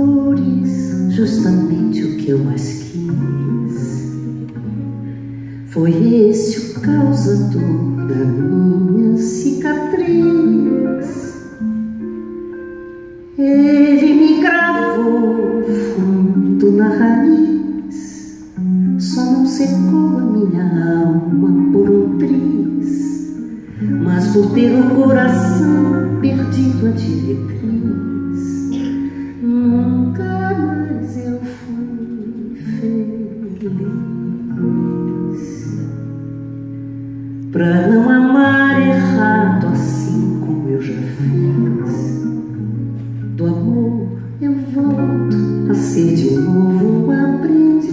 flores, justamente o que eu mais quis. Foi esse o causador da minha cicatriz. Ele me gravou fundo na raiz, só não secou a minha alma por um triz, mas por ter o coração perdido a diretriz. Nunca mais eu fui feliz. Pra não amar errado assim como eu já fiz, do amor eu volto a ser de novo um aprendiz.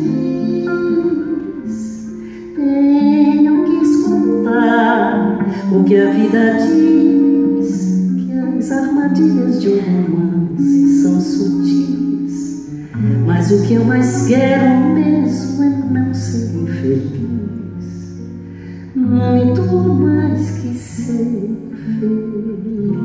Tenho que escutar o que a vida diz, que as armadilhas de um romance são sutis, mas o que eu mais quero mesmo é não ser infeliz, muito mais que ser feliz.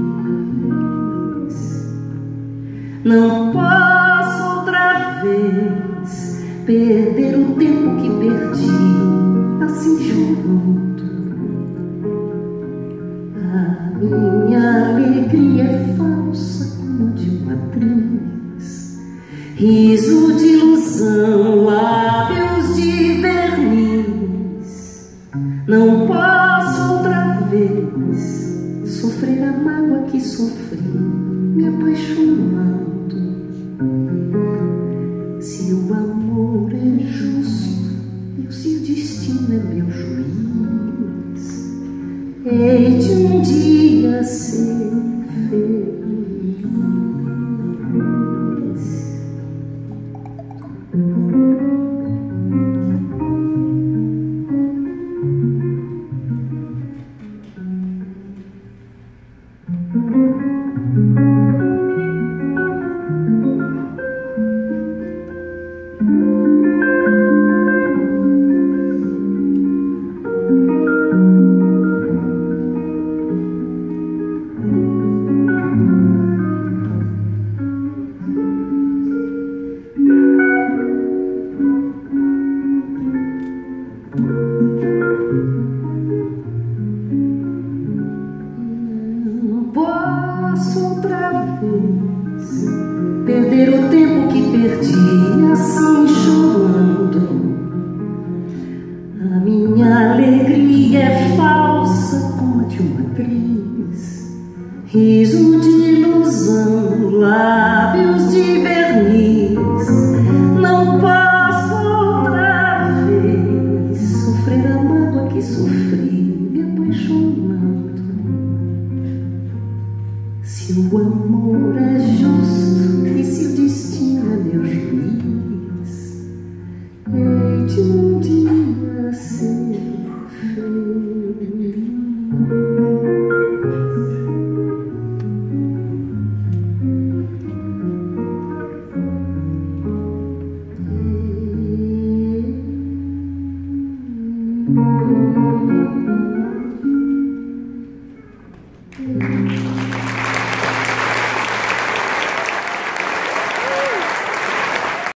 Não posso outra vez perder o tempo que perdi assim chorando. A minha alegria é falsa como de uma atriz, riso de ilusão, lábios de verniz. Não posso outra vez sofrer a mágoa que sofri me apaixonando. Se o amor é justo e se o destino é meu juiz, hei de um dia ser feliz. Posso outra vez perder o tempo que perdi assim